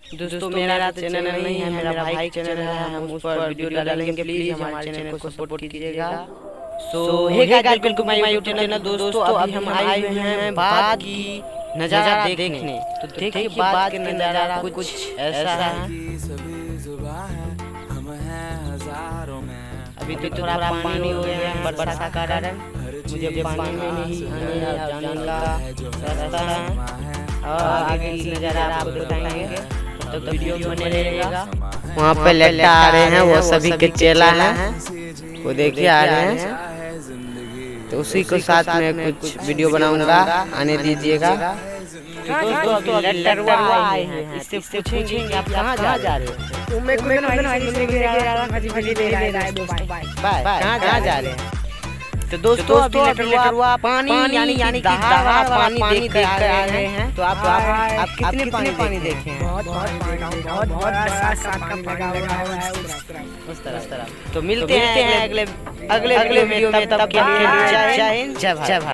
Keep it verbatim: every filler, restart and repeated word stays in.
दोस्तों मेरा चैनल नहीं है, मेरा भाई चैनल है, हम उस पर वीडियो डालेंगे, प्लीज हमारे चैनल को सपोर्ट कीजिएगा। So hey guys, welcome to my YouTube channel. दोस्तों अभी हम आए हुए हैं बाद की नजारा देखने। तो देखिए बाद के नजारा कुछ ऐसा है। अभी तो थोड़ा पानी हो गया है बरसात का कारण, मुझे पानी में नहीं आने और जाने का रास्ता है और आगे की नजारा आपको दिखाएंगे, तो वीडियो बने रहेगा। वहाँ पे लट्टा आ रहे हैं, वो सभी के चेला हैं, वो देखिए आ रहे हैं, तो उसी को साथ में कुछ वीडियो बनाऊंगा, आने दीजिएगा। तो दोस्तों अभी लट्टा आए हैं, इससे पूछेंगे आप कहाँ जा रहे हो, कहाँ कहाँ जा रहे हैं। तो दोस्तों अभी लटरुआ पानी यानी यानी दहाड़ पानी पानी देख कर आ रहे हैं। तो आप आप आप कितने पानी पानी देखे हैं? बहुत बहुत बहुत उस तरह उस तरह। तो मिलते हैं अगले अगले अगले वीडियो में, तब तक के लिए जय हिंद जय भारत।